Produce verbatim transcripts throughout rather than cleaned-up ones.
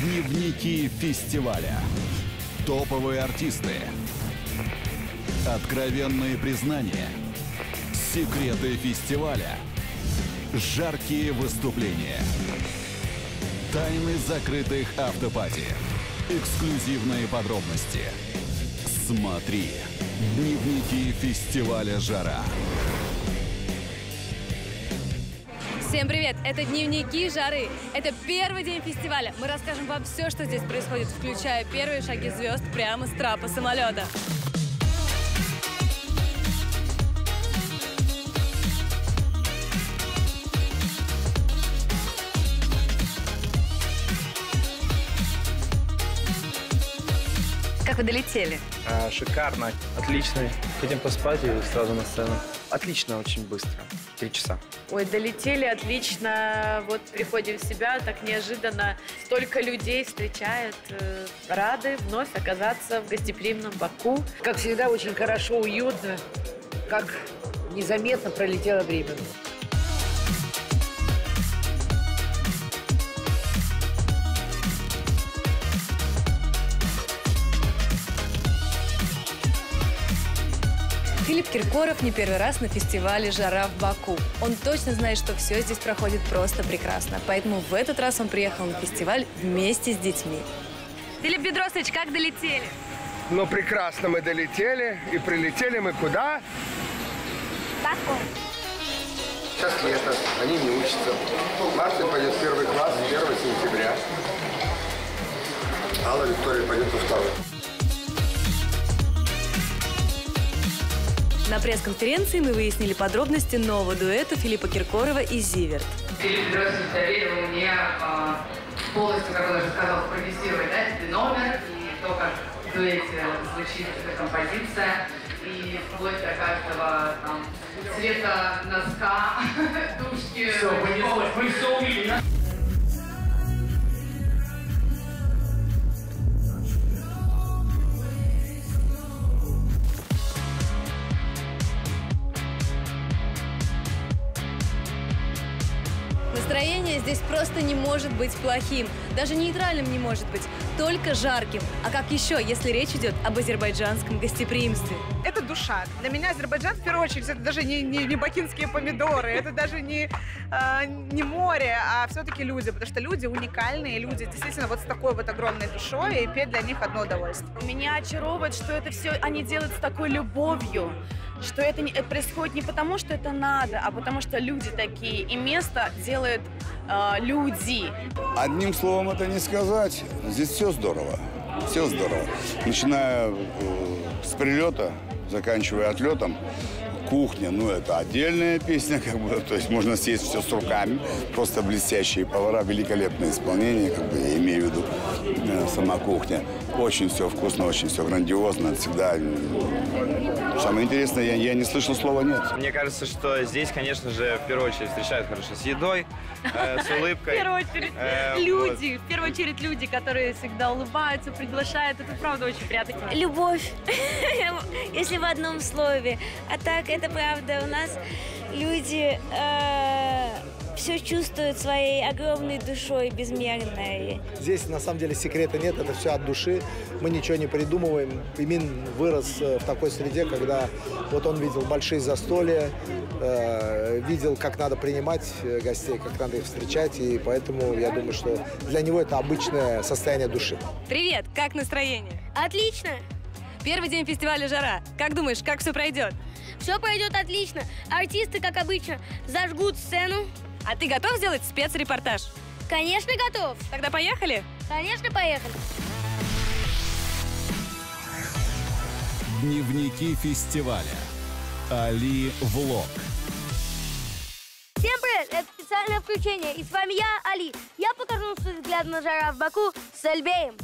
Дневники фестиваля. Топовые артисты. Откровенные признания. Секреты фестиваля. Жаркие выступления. Тайны закрытых автопати. Эксклюзивные подробности. Смотри. Дневники фестиваля «Жара». Всем привет! Это Дневники Жары. Это первый день фестиваля. Мы расскажем вам все, что здесь происходит, включая первые шаги звезд прямо с трапа самолета. Как вы долетели? А, шикарно, отлично. Хотим поспать и сразу на сцену. Отлично, очень быстро. Три часа. Ой, долетели отлично. Вот приходим в себя, так неожиданно. Столько людей встречает. Рады вновь оказаться в гостеприимном Баку. Как всегда, очень хорошо, уютно. Как незаметно пролетело время. Филипп Киркоров не первый раз на фестивале «Жара» в Баку. Он точно знает, что все здесь проходит просто прекрасно. Поэтому в этот раз он приехал на фестиваль вместе с детьми. Филипп Бедросович, как долетели? Ну, прекрасно мы долетели. И прилетели мы куда? Баку. Сейчас лето, они не учатся. Мартин пойдет в первый класс первого сентября. Алла Виктория пойдет во второй. На пресс-конференции мы выяснили подробности нового дуэта Филиппа Киркорова и Зиверт. Филипп Бедросович доверил мне э, полностью, как он уже сказал, спродюсировать, да, этот номер и то, как в дуэте звучит эта композиция, и вплоть до каждого там, цвета носка, душки. Все, понеслось, мы все увидели, да? Настроение здесь просто не может быть плохим. Даже нейтральным не может быть, только жарким. А как еще, если речь идет об азербайджанском гостеприимстве? Это душа. Для меня Азербайджан, в первую очередь, это даже не, не, не бакинские помидоры, это даже не, э, не море, а все-таки люди. Потому что люди уникальные, люди действительно вот с такой вот огромной душой, и петь для них одно удовольствие. Меня очаровывает, что это все они делают с такой любовью. Что это, не, это происходит не потому, что это надо, а потому что люди такие. И место делают э, люди. Одним словом это не сказать. Здесь все здорово. Все здорово. Начиная э, с прилета, заканчивая отлетом. Кухня, ну это отдельная песня, как бы, то есть можно съесть все с руками. Просто блестящие повара, великолепное исполнение, как бы, я имею в виду э, сама кухня. Очень все вкусно, очень все грандиозно, всегда. Самое интересное, я, я не слышал слова «нет». Мне кажется, что здесь, конечно же, в первую очередь встречают хорошо с едой, э, с улыбкой. В первую очередь э, люди, вот. в первую очередь люди, которые всегда улыбаются, приглашают. Это правда очень приятно. Любовь, если в одном слове. А так, это правда, у нас люди э, все чувствуют своей огромной душой, безмерной. Здесь на самом деле секрета нет, это все от души. Мы ничего не придумываем. Имин вырос в такой среде, когда вот он видел большие застолья, э, видел, как надо принимать гостей, как надо их встречать, и поэтому я думаю, что для него это обычное состояние души. Привет, как настроение? Отлично. Первый день фестиваля «Жара». Как думаешь, как все пройдет? Все пройдет отлично. Артисты, как обычно, зажгут сцену. А ты готов сделать спецрепортаж? Конечно, готов. Тогда поехали? Конечно, поехали. Дневники фестиваля. Али Влог. Всем привет! Это специальное включение. И с вами я, Али. Я покажу свой взгляд на «Жара» в Баку с Альбеем.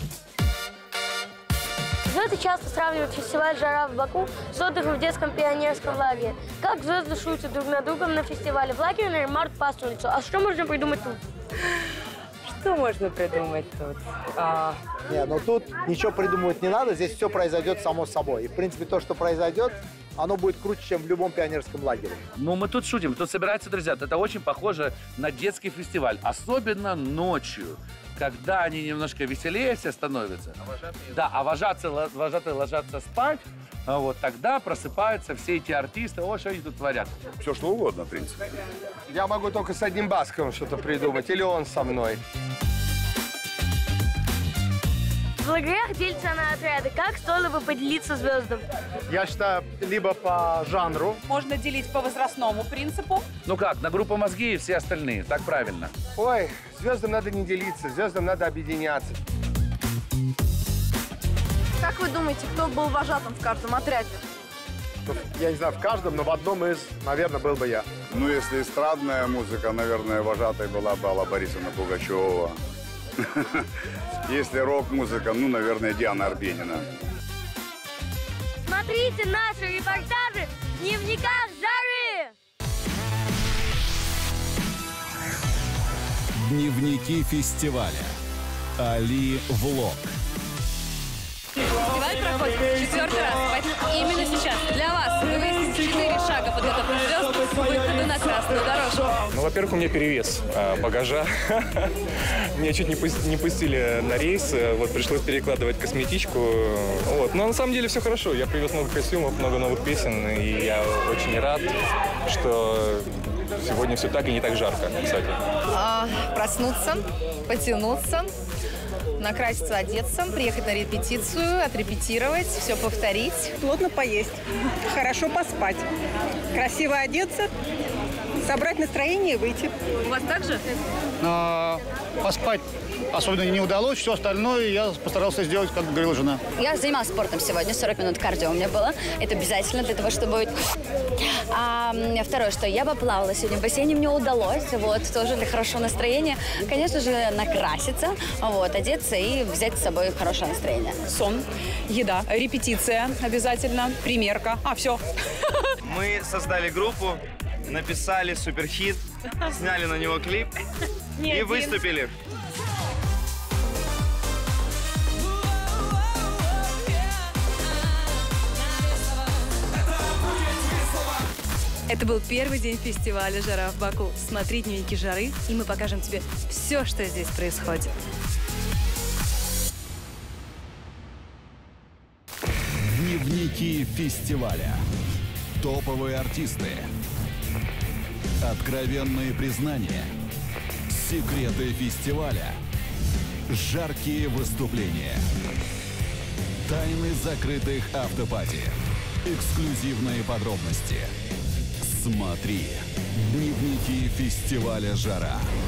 Звезды часто сравнивают фестиваль «Жара» в Баку с отдыхом в детском пионерском лагере. Как звезды шутят друг над другом на фестивале в лагере на ремарк пасту лицо. А что можно придумать тут? Что можно придумать тут? А... Не, но тут ничего придумывать не надо, здесь все произойдет само собой. И, в принципе, то, что произойдет, оно будет круче, чем в любом пионерском лагере. Ну, мы тут шутим, тут собираются друзья. Это очень похоже на детский фестиваль, особенно ночью, когда они немножко веселее все становятся. А вожатые? Да, а вожатые, вожатые ложатся спать, а вот тогда просыпаются все эти артисты. О, что они тут творят? Все, что угодно, в принципе. Я могу только с одним Басковым что-то придумать, или он со мной. В лагерях делятся на отряды. Как стоило бы поделиться звездам? Я считаю, либо по жанру. Можно делить по возрастному принципу. Ну как, на группу мозги и все остальные, так правильно. Ой, звездам надо не делиться, звездам надо объединяться. Как вы думаете, кто был вожатым в каждом отряде? Я не знаю, в каждом, но в одном из, наверное, был бы я. Ну, если эстрадная музыка, наверное, вожатой была бы Алла Борисовна Пугачева. Если рок-музыка, ну, наверное, Диана Арбенина. Смотрите наши репортажи в дневниках жары! Дневники фестиваля. Али Влог. Фестиваль проходит четвертый раз, поэтому именно сейчас для вас вы выясните четыре шага подготовки звезд к выходу на красную дорожку. Ну, во-первых, у меня перевес э, багажа. Меня чуть не, пусти, не пустили на рейс, вот пришлось перекладывать косметичку. Вот. Но на самом деле все хорошо. Я привез много костюмов, много новых песен, и я очень рад, что сегодня все так и не так жарко, кстати. А, проснуться, потянуться, накраситься, одеться, приехать на репетицию, отрепетировать, все повторить. Плотно поесть, хорошо поспать, красиво одеться, собрать настроение и выйти. У вас так же? А, поспать особенно не удалось, все остальное я постарался сделать, как говорила жена. Я занималась спортом сегодня, сорок минут кардио у меня было. Это обязательно для того, чтобы... А, второе, что я поплавала сегодня в бассейне, мне удалось, вот, тоже для хорошего настроения. Конечно же, накраситься, вот, одеться и взять с собой хорошее настроение. Сон, еда, репетиция обязательно, примерка. А, все. Мы создали группу, написали суперхит, сняли на него клип и выступили. Это был первый день фестиваля «Жара в Баку». Смотри дневники жары, и мы покажем тебе все, что здесь происходит. Дневники фестиваля. Топовые артисты. Откровенные признания. Секреты фестиваля. Жаркие выступления. Тайны закрытых автопати. Эксклюзивные подробности. Смотри. Дневники фестиваля «Жара».